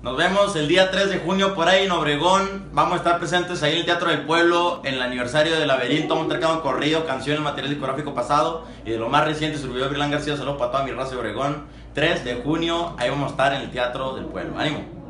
Nos vemos el día 3 de junio por ahí en Obregón. Vamos a estar presentes ahí en el Teatro del Pueblo, en el aniversario de Laberinto. Vamos a estar cada corrido, canciones, material discográfico pasado. Y de lo más reciente, su video Virlán García. Saludos para toda mi raza de Obregón. 3 de junio, ahí vamos a estar en el Teatro del Pueblo. ¡Ánimo!